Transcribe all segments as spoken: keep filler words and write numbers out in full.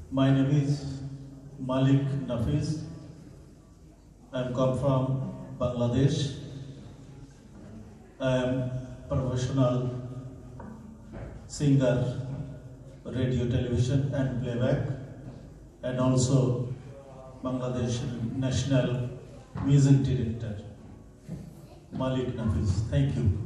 My name is Malik Nafiz. I am come from Bangladesh. I am professional singer, radio, television and playback, and also Bangladesh National Music Director. Malik Nafiz. Thank you.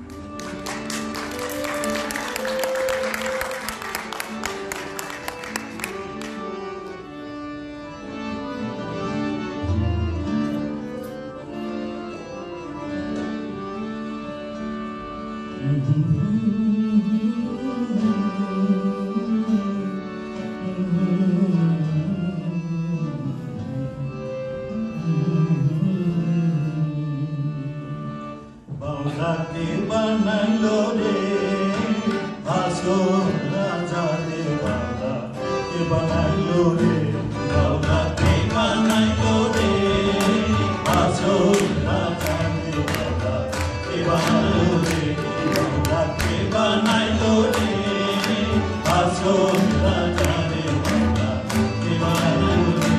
Baula ke banailo re, aso raja re. Baula ke banailo re, baula ke banailo re, aso raja re. Baula ke banailo re, baula ke banailo re, aso raja re. Baula ke banailo re.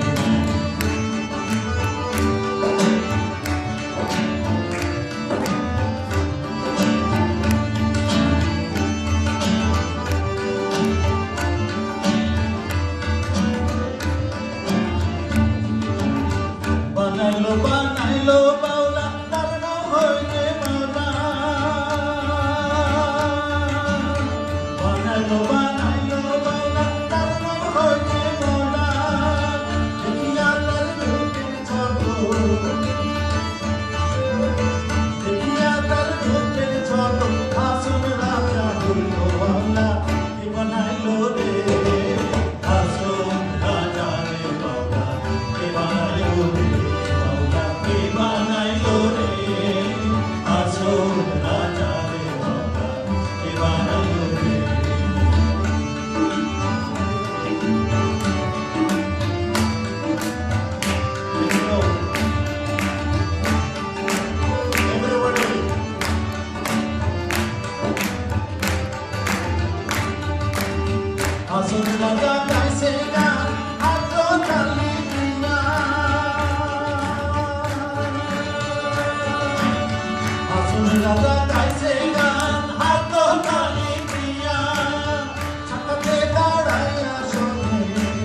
Banailo, banailo, baula, tarno hoye baula. Banailo, banailo, baula, tarno hoye baula. Dekhiya tar rupe chhabo, dekhiya tar rupe chhabo. Asun raja hoilo baula, ke banailo re. Asun raja re baula, ke banailo re. Banailo re, aso raja re. Baula ke banailo re. Everybody. Aso raja kaise gaan ato tali dina. Raja kaise gaan hato tali priya, chakate daraiya shone,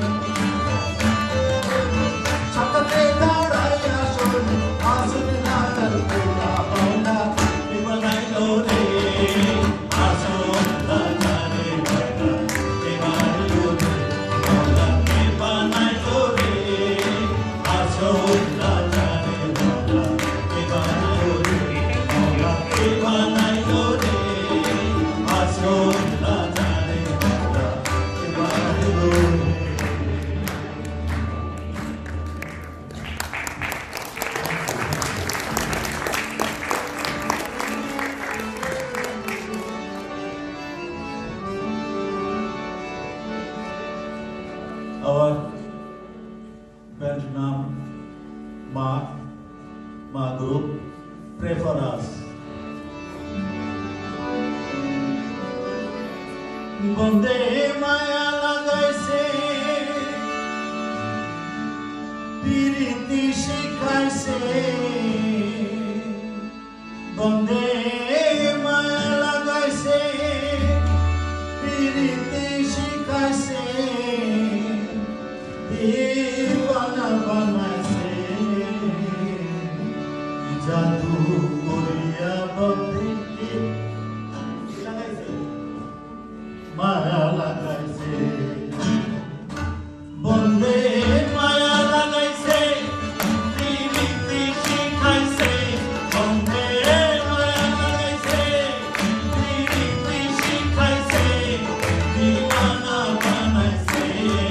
chakate daraiya shone. Asun rajar pura baula ke banailo re, asun raja re. Baula ke banailo re, baula ke banailo re, asun raja re. Baula ke banailo re. Ke banailo re, aso raja re. Baula ke banailo re. Our band name Ma Ma Group. Pray for us. Bande maya lagaise, piriti shikhaise. Bande maya lagaise, piriti shikhaise. Divana banaise, jadoo koriya bande. Maya lagaise, bande maya lagaise, piriti shikhaise. Bande maya lagaise, piriti shikhaise. Divana banaise,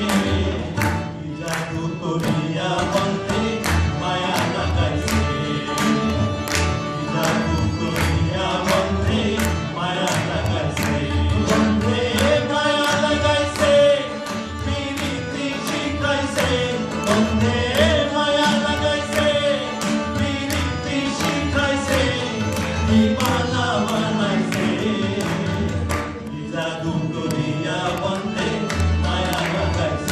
jadoo koriya bande maya lagaise, jadoo koriya bande maya lagaise. Bande maya lagaise, piriti shikhaise. Bande maya lagaise, piriti shikhaise. Divana banaise, jadoo koriya bande maya lagaise.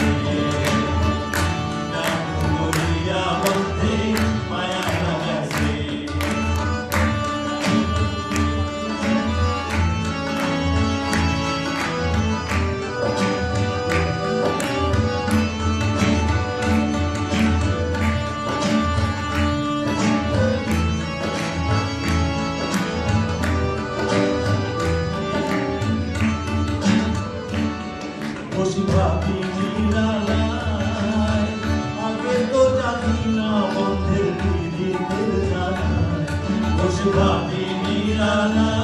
বসি ভাবি নিরালায় আগে তো জানি না বন্ধের পিড়িতের জ্বালায় বসি ভাবি নিরালায়